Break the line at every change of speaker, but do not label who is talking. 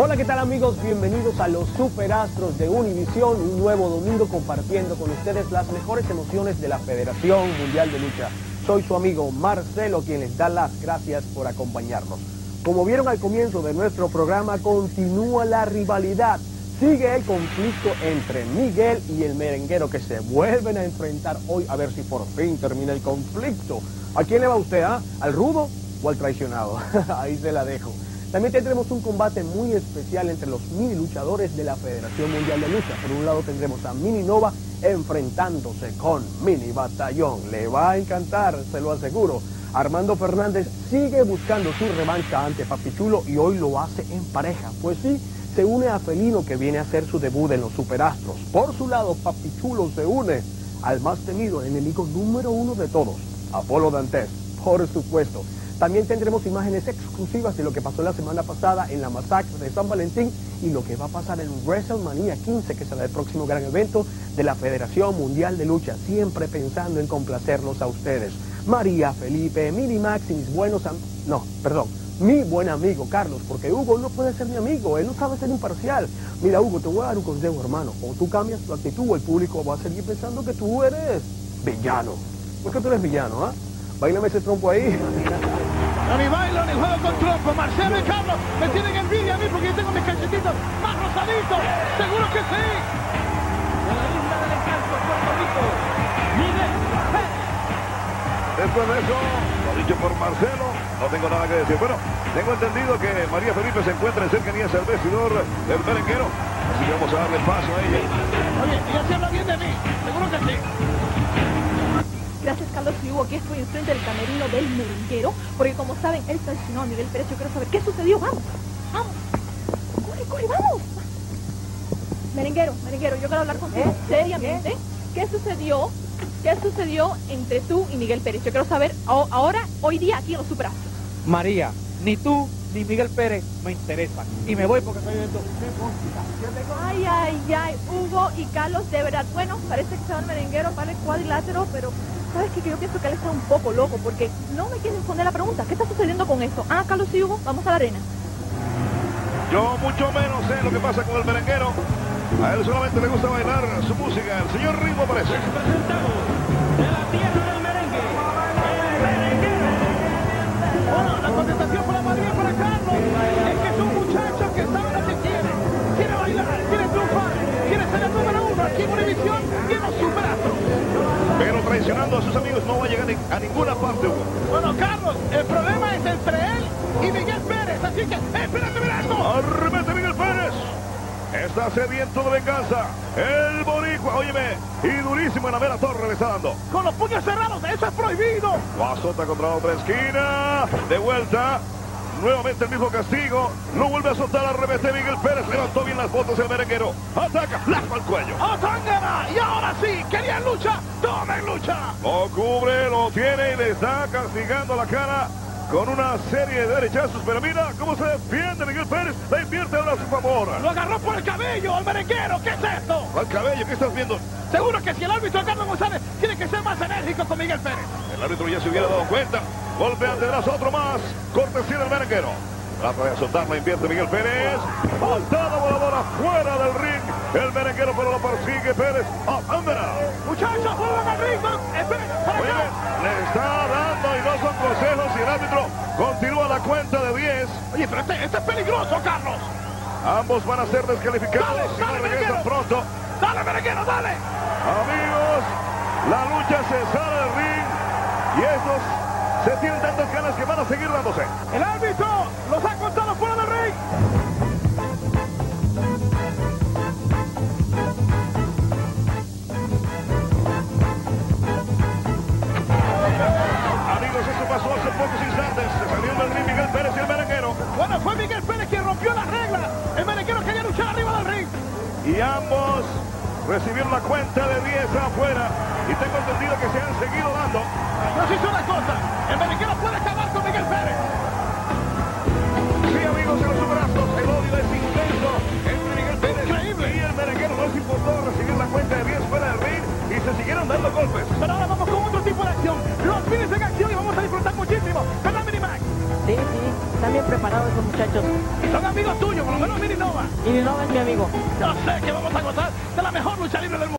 Hola, ¿qué tal amigos? Bienvenidos a los Super Astros de Univisión, un nuevo domingo compartiendo con ustedes las mejores emociones de la Federación Mundial de Lucha. Soy su amigo Marcelo, quien les da las gracias por acompañarnos. Como vieron al comienzo de nuestro programa, continúa la rivalidad. Sigue el conflicto entre Miguel y el Merenguero, que se vuelven a enfrentar hoy a ver si por fin termina el conflicto. ¿A quién le va usted, ¿Al rudo o al traicionado? Ahí se la dejo. También tendremos un combate muy especial entre los mini luchadores de la Federación Mundial de Lucha. Por un lado tendremos a Mini Nova enfrentándose con Mini Batallón. Le va a encantar, se lo aseguro. Armando Fernández sigue buscando su revancha ante Papichulo y hoy lo hace en pareja. Pues sí, se une a Felino, que viene a hacer su debut en los Superastros. Por su lado, Papichulo se une al más temido enemigo número 1 de todos, Apolo Dantes, por supuesto. También tendremos imágenes exclusivas de lo que pasó la semana pasada en la masacre de San Valentín y lo que va a pasar en WrestleMania 15, que será el próximo gran evento de la Federación Mundial de Lucha, siempre pensando en complacerlos a ustedes. María, Felipe, Mini Max y mis mi buen amigo Carlos, porque Hugo no puede ser mi amigo, él no sabe ser imparcial. Mira, Hugo, te voy a dar un consejo, hermano. O tú cambias tu actitud, el público va a seguir pensando que tú eres villano. ¿Por qué tú eres villano, Báilame ese trompo ahí.
No ni bailo ni juego con trompo. Marcelo y Carlos me tienen envidia a mí porque yo tengo mis cachetitos más rosaditos. Seguro que sí. De la isla del encanto, Puerto Rico, Miguel Perez.
Después de eso, lo dicho por Marcelo, no tengo nada que decir. Bueno, tengo entendido que María Felipe se encuentra en cercanías al vestidor del Merenguero. Así que vamos a darle paso a ella.
Oye, ella se habla bien de mí. Seguro que sí.
Gracias, Carlos y Hugo. Aquí estoy enfrente del camerino del Merenguero, porque como saben, él traicionó a Miguel Perez. Yo quiero saber qué sucedió. Vamos, vamos. Corre, vamos. Merenguero, yo quiero hablar contigo seriamente. ¿Qué sucedió? ¿Qué sucedió entre tú y Miguel Perez? Yo quiero saber ahora, hoy día, aquí en los Super Astros.
María, ni tú ni Miguel Pérez me interesan. Y me voy porque estoy viendo mi música.
Ay, Hugo y Carlos, de verdad. Bueno, parece que se va el Merenguero para el cuadrilátero, pero ¿sabes qué? Que yo pienso que él está un poco loco, porque no me quieren responder la pregunta. ¿Qué está sucediendo con esto? Carlos y Hugo, vamos a la arena.
Yo mucho menos sé lo que pasa con el Merenguero. A él solamente le gusta bailar su música. El señor Ritmo parece.
Presentamos de la tierra del merengue, el Merenguero. Bueno, la contestación para María y para Carlos es que es un muchacho que sabe lo que quiere. Quiere bailar, quiere triunfar, quiere ser el número 1 aquí en Univisión y en los Super Astros.
Pero traicionando a sus amigos no va a llegar a ninguna parte, Hugo.
Bueno, Carlos, el problema es entre él y Miguel Pérez. Así que, espérate, mira esto.
Arremete Miguel Pérez. Está sediento de venganza. El boricua, óyeme, y durísimo en la torre le está dando.
Con los puños cerrados, eso es prohibido.
Lo azota contra la otra esquina. De vuelta. Nuevamente el mismo castigo. Lo vuelve a azotar, arremete Miguel Pérez. Levantó bien las botas el Merenguero. Ataca, flaco al cuello.
¡Otángana! Y ahora sí, querían lucha. ¡Tomen lucha!
Lo cubre, lo tiene y le está castigando la cara con una serie de derechazos. Pero mira cómo se defiende Miguel Pérez. La invierte ahora a su favor.
Lo agarró por el cabello al Merenguero. ¿Qué es esto?
Al cabello, ¿qué estás viendo?
Seguro que si el árbitro Carlos González tiene que ser más enérgico con Miguel Pérez.
El árbitro ya se hubiera dado cuenta. Golpe ante brazo, otro más. Cortesía del Merenguero. Trata de azotar, la invierte Miguel Pérez. Patada voladora fuera del ring. El Merenguero, pero lo persigue Pérez. ¡Ándala!
Muchachos, vuelvan al ring.
Oye, le está dando y no son consejos y el árbitro continúa la cuenta de 10.
Oye, pero este es peligroso, Carlos.
Ambos van a ser descalificados si no regresan pronto.
¡Dale, Merenguero, dale!
Amigos, la lucha se sale del ring y estos se tienen tantas ganas que van a seguir dándose.
El árbitro los ha contado fuera del ring.
Amigos, eso pasó hace pocos instantes. Se salieron del ring Miguel Pérez y el Merenguero.
Bueno, fue Miguel Pérez quien rompió las reglas. El Merenguero quería luchar arriba del ring.
Y ambos recibieron la cuenta de 10 afuera. Y tengo entendido que se han seguido dando.
Yo sí sé una cosa. El Merenguero puede acabar con Miguel Pérez.
Sí, amigos de los Superastros, el odio es intenso entre Miguel Pérez
Increíble.
y el Merenguero. No les importó recibir la cuenta de 10 fuera del ring y se siguieron dando golpes.
Pero ahora vamos con otro tipo de acción. Los fines en acción y vamos a disfrutar muchísimo. ¿Verdad, Mini Max?
Sí, están bien preparados esos muchachos.
Son amigos tuyo, por lo menos Mirinova.
Y no es mi amigo.
Yo sé que vamos a gozar de la mejor lucha libre del mundo.